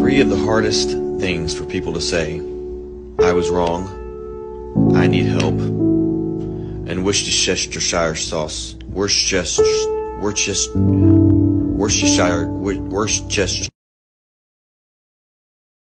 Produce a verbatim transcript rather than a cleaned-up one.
Three of the hardest things for people to say: I was wrong, I need help, and Worcestershire sauce. Worcestershire, Worcestershire, Worcestershire, Worcestershire.